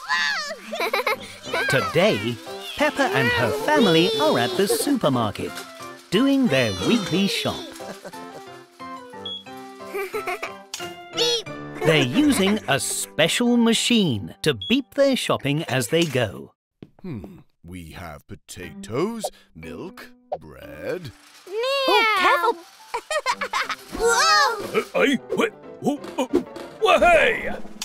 Today, Peppa and her family are at the supermarket, doing their weekly shop. They're using a special machine to beep their shopping as they go. We have potatoes, milk, bread. Oh, careful! Whoa! Hey!